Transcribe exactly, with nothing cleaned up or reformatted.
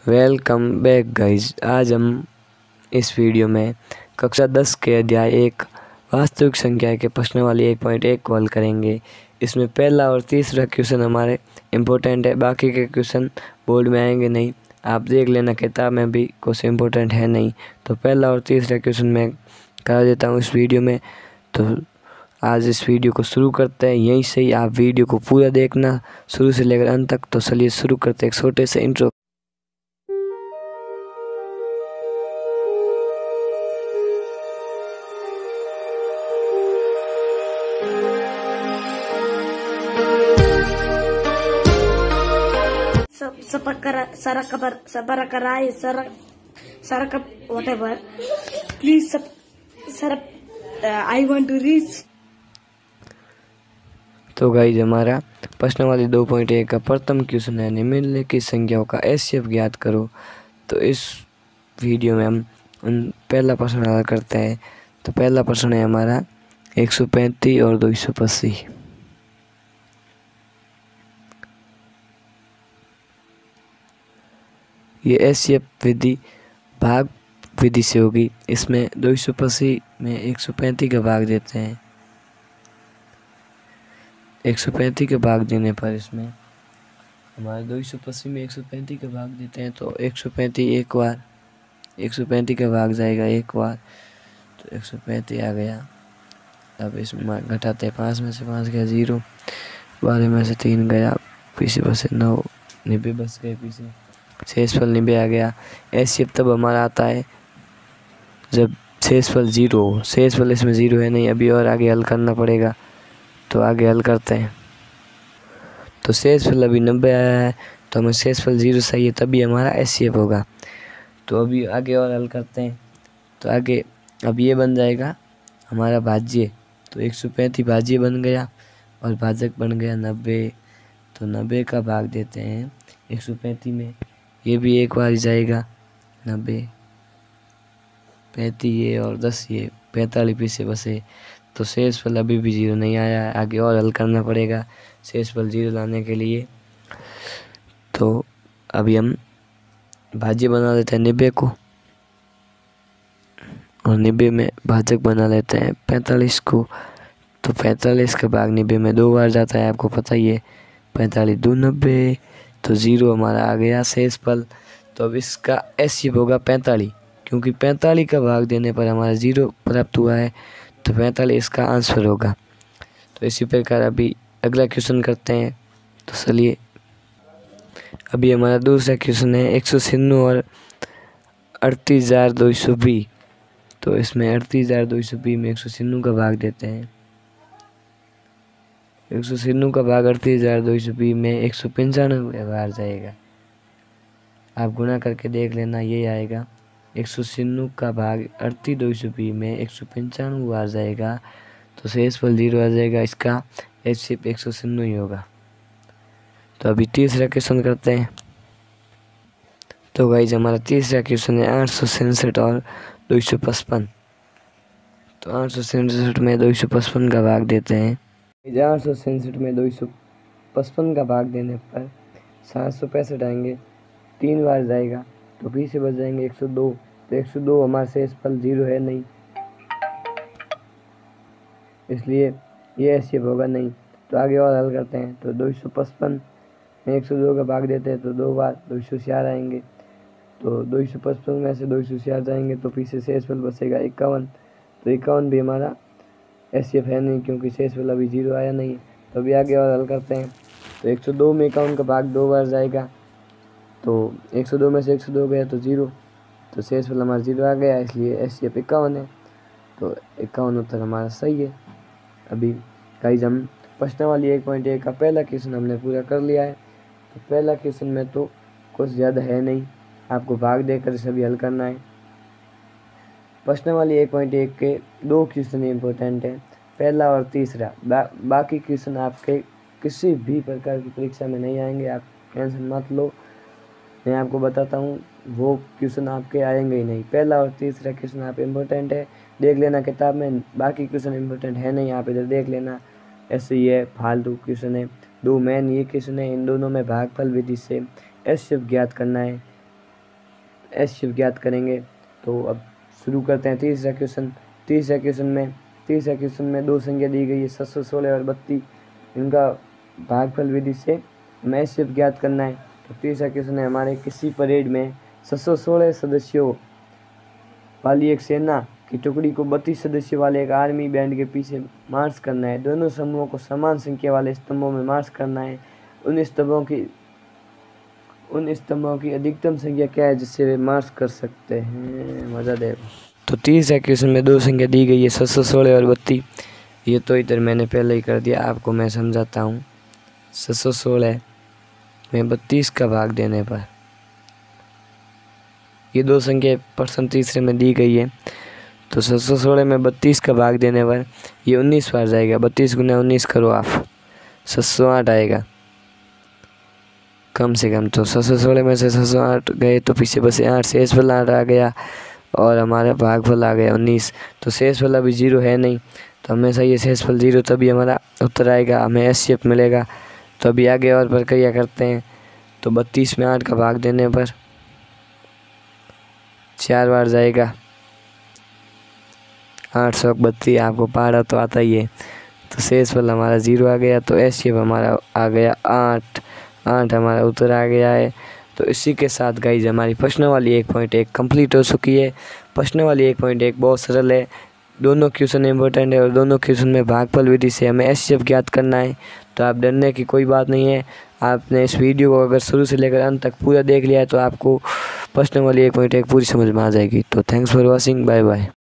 Welcome back guys. आज हम इस वीडियो में कक्षा दस के अध्याय एक वास्तविक संख्या के प्रश्नावली एक पॉइंट एक को हल करेंगे। इसमें पहला और तीसरा क्वेश्चन हमारे इम्पोर्टेंट है, बाकी के क्वेश्चन बोर्ड में आएंगे नहीं। आप देख लेना किताब में भी कुछ इम्पोर्टेंट है नहीं, तो पहला और तीसरा क्वेश्चन मैं करा देता हूँ इस वीडियो में। तो आज इस वीडियो को शुरू करते हैं। यहीं से ही आप वीडियो को पूरा देखना शुरू से लेकर अंत तक। तो चलिए शुरू करते हैं एक छोटे से intro. Sabarakarai, Sarakap, whatever. Please, Sarap, I want to reach. तो गाइज हमारा प्रश्नावली दो पॉइंट एक का प्रथम क्वेश्चन है, निम्नलिखित संख्याओं का एस सी एफ ज्ञात करो। तो इस वीडियो में हम पहला प्रश्न हल करते हैं। तो पहला प्रश्न है हमारा एक सौ पैंतीस और दो सौ पच्चीस। ये एस सी एफ विधि भाग विधि से होगी। इसमें दो सौ पच्चीस में एक सौ पैंतीस का भाग देते हैं। एक सौ पैंतीस के भाग देने पर इसमें हमारे दो सौ पच्चीस में एक सौ पैंतीस का भाग देते हैं। तो एक सौ पैंतीस एक बार एक सौ पैंतीस का भाग जाएगा एक बार, तो एक सौ पैंतीस आ गया। अब इसमें घटाते हैं, पाँच में से पाँच गया जीरो, बारह में से तीन गया, पीछे बसे नौ, नब्बे बस गए पीछे, शेषफल नब्बे आ गया। ऐसे तब हमारा आता है जब शेषफल जीरो हो। शेषफल इसमें जीरो है नहीं, अभी और आगे हल करना पड़ेगा। तो आगे हल करते हैं। तो शेषफल अभी नब्बे आया है, तो हमें शेषफल जीरो चाहिए, तभी हमारा एस सी एफ होगा। तो अभी आगे और हल करते हैं। तो आगे अब ये बन जाएगा हमारा भाज्य। तो एक सौ पैंतीस भाज्य बन गया और भाजक बन गया नब्बे। तो नब्बे का भाग देते हैं एक सौ पैंतीस में, ये भी एक बार ही जाएगा। नब्बे पैंतीस ये और दस ये, पैंतालीस पीछे बसे। तो शेषफल अभी भी जीरो नहीं आया है, आगे और हल करना पड़ेगा शेषफल जीरो लाने के लिए। तो अभी हम भाज्य बना लेते हैं नब्बे को, और नब्बे में भाजक बना लेते हैं पैंतालीस को। तो पैंतालीस का भाग नब्बे में दो बार जाता है, आपको पता ही है। पैंतालीस दो नब्बे, तो ज़ीरो हमारा आ गया शेषफल। तो अब इसका एस सी एफ होगा पैंतालीस, क्योंकि पैंतालीस का भाग देने पर हमारा ज़ीरो प्राप्त हुआ है। तो पैंतालीस इसका आंसर होगा। तो इसी प्रकार अभी अगला क्वेश्चन करते हैं। तो चलिए अभी हमारा दूसरा क्वेश्चन है एक सौ छियानवे और अड़तीस हज़ार दो सौ बीस। तो इसमें अड़तीस हज़ार दो सौ बीस में एक सौ छियानवे का भाग देते हैं। एक सौ छियानवे का भाग अड़तीस हज़ार दो सौ बीस में एक सौ पंचानवे बार जाएगा। आप गुणा करके देख लेना, ये आएगा एक सौ छियानवे का भाग अड़तीस दो सौ बीस में एक सौ पंचानवे बार जाएगा। तो शेषफल जीरो आ जाएगा, इसका एच सी एफ एक सौ छियानवे ही होगा। तो अभी तीसरा क्वेश्चन करते हैं। तो गाइज हमारा तीसरा क्वेश्चन है आठ सौ सैंसठ और दो सौ पचपन। तो आठ सौ सैंसठ में दो सौ पचपन का भाग देते हैं। आठ सौ सैंसठ में दो सौ पचपन का भाग देने पर सात सौ पैंसठ आएंगे, तीन बार जाएगा, तो पीछे बच जाएंगे एक सौ दो। तो एक सौ दो हमारा शेषफल जीरो है नहीं, इसलिए ये एस सी एफ होगा नहीं। तो आगे और हल करते हैं। तो दो सौ पचपन में एक सौ दो का भाग देते हैं, तो दो बार दो सौ छियार आएंगे। तो दो सौ पचपन में से दो सौ छियार जाएंगे, तो पीछे शेषफल बचेगा इक्यावन। तो इक्यावन भी हमारा एस सी एफ है नहीं, क्योंकि शेषफल अभी जीरो आया नहीं। तो अभी आगे और हल करते हैं। तो एक सौ दो में इक्यावन का भाग दो बार जाएगा। तो एक सौ दो में से एक सौ दो गया तो जीरो, तो शेषफल हमारा जीरो आ गया, इसलिए एस सी एफ इक्यावन है। तो इक्यावन उत्तर हमारा सही है। अभी गाइज हम प्रश्नावली एक पॉइंट एक का पहला क्वेश्चन हमने पूरा कर लिया है। तो पहला क्वेश्चन में तो कुछ ज़्यादा है नहीं, आपको भाग देकर सभी हल करना है। प्रश्नावली एक पॉइंट एक के दो क्वेश्चन इम्पोर्टेंट हैं, पहला और तीसरा। बा, बाकी क्वेश्चन आपके किसी भी प्रकार की परीक्षा में नहीं आएंगे, आप टेंशन मत लो। मैं आपको बताता हूँ, वो क्वेश्चन आपके आएंगे ही नहीं। पहला और तीसरा क्वेश्चन आप इम्पोर्टेंट है, देख लेना किताब में। बाकी क्वेश्चन इम्पोर्टेंट है नहीं, आप इधर देख लेना। ऐसे ही है, फालतू क्वेश्चन है। दो मेन ये क्वेश्चन है, इन दोनों में भागफल विधि से एस सी एफ ज्ञात करना है। एस शेप ज्ञात करेंगे। तो अब शुरू करते हैं तीसरा क्वेश्चन। तीसरा क्वेश्चन में तीसरा क्वेश्चन में दो संख्या दी गई है सात सौ सोलह और बत्तीस, इनका भागफल विधि से हमें एस शेप ज्ञात करना है। तो तीसरा क्वेश्चन है हमारे, किसी परेड में सात सौ सोलह सदस्यों वाली एक सेना की टुकड़ी को बत्तीस सदस्यों वाले एक आर्मी बैंड के पीछे मार्च करना है। दोनों समूहों को समान संख्या वाले स्तंभों में मार्च करना है। उन स्तंभों की उन स्तंभों की अधिकतम संख्या क्या है जिससे वे मार्च कर सकते हैं? मजा दे। तो तीसरा क्वेश्चन में दो संख्या दी गई है सात सौ सोलह और बत्तीस। ये तो इधर मैंने पहले ही कर दिया, आपको मैं समझाता हूँ। सात सौ सोलह में बत्तीस का भाग देने पर ये दो संख्या प्रश्न तीसरे में दी गई है। तो सात सौ सोलह में बत्तीस का भाग देने पर ये उन्नीस बार जाएगा। बत्तीस गुना उन्नीस करो आप, सात सौ आठ आएगा कम से कम। तो सात सौ सोलह में से सात सौ आठ गए तो पीछे बसे आठ, शेष वाला आठ आ गया और हमारा भागफल आ गया उन्नीस। तो शेष वाला भी जीरो है नहीं, तो हमेशा ये शेषफल जीरो, तभी हमारा उत्तर आएगा, हमें एस शेप मिलेगा। तो अभी आगे और प्रक्रिया करते हैं। तो बत्तीस में आठ का भाग देने पर चार बार जाएगा, आठ सौ बत्तीस, आपको पहाड़ा तो आता ही है। तो शेषफल हमारा जीरो आ गया, तो एस शेप हमारा आ गया आठ। आठ हमारा उत्तर आ गया है। तो इसी के साथ गाइज हमारी प्रश्न वाली एक पॉइंट एक कंप्लीट हो चुकी है। प्रश्न वाली एक पॉइंट एक बहुत सरल है, दोनों क्वेश्चन इंपॉर्टेंट है और दोनों क्वेश्चन में भागफल विधि से हमें एस शेप ज्ञात करना है। तो आप डरने की कोई बात नहीं है। आपने इस वीडियो को अगर शुरू से लेकर अंत तक पूरा देख लिया है तो आपको प्रश्न वाली एक पॉइंट एक पूरी समझ में आ जाएगी। तो thanks for watching, bye bye.